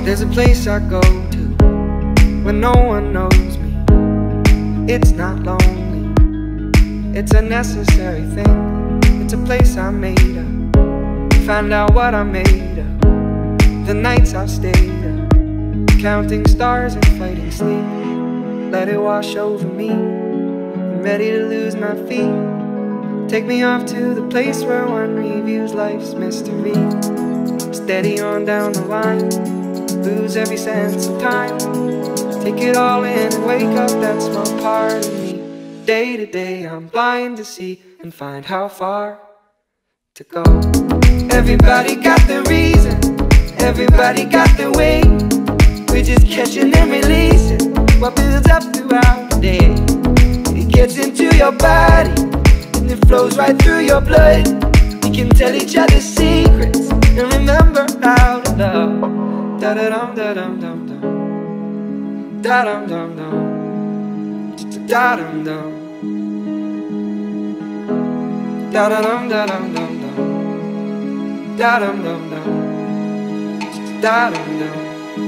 There's a place I go to when no one knows me. It's not lonely, it's a necessary thing. It's a place I made up, find out what I made of. The nights I've stayed up, counting stars and fighting sleep. Let it wash over me, I'm ready to lose my feet. Take me off to the place where one reviews life's mystery. Steady on down the line, lose every sense of time. Take it all in and wake up that small part of me. Day to day I'm blind to see and find how far to go. Everybody got their reason, everybody got their way. We're just catching and releasing what builds up throughout the day. It gets into your body and it flows right through your blood. We can tell each other secrets and remember how to love. Da-da-dum, da-dum, dum, dum. Da-dum, dum, dum. Da-dum, dum. Da-da-dum, da-dum, dum, dum. Da-dum, dum, dum. Da-dum, dum.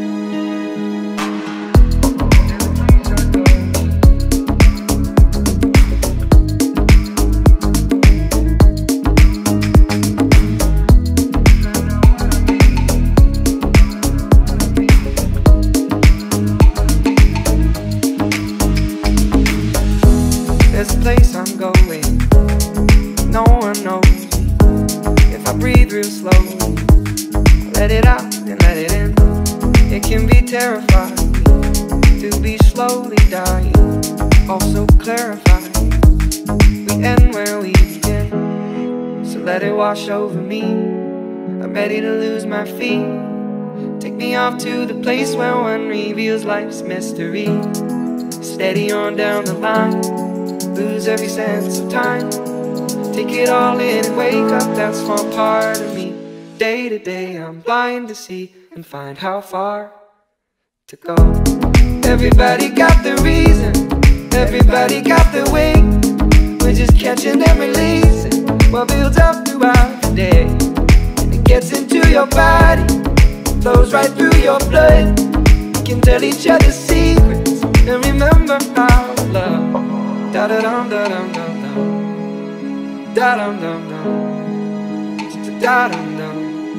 There's a place I'm going, no one knows me. If I breathe real slowly, let it out and let it in. It can be terrifying to be slowly dying, also clarifying. We end where we begin, so let it wash over me. I'm ready to lose my feet. Take me off to the place where one reveals life's mystery. Steady on down the line, lose every sense of time. Take it all in and wake up that small part of me. Day to day I'm blind to see and find how far to go. Everybody got their reason, everybody got their way. We're just catching and releasing what builds up throughout the day. And it gets into your body, flows right through your blood. We can tell each other secrets and remember how to love. Da-da-dum, da-dum, dum, dum. Da-dum, dum, dum. Da-dum, dum.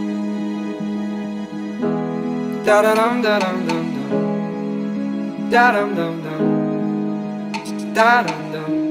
Da-da-dum, da-dum, dum, dum. Da-dum, dum, dum. Da-dum, dum.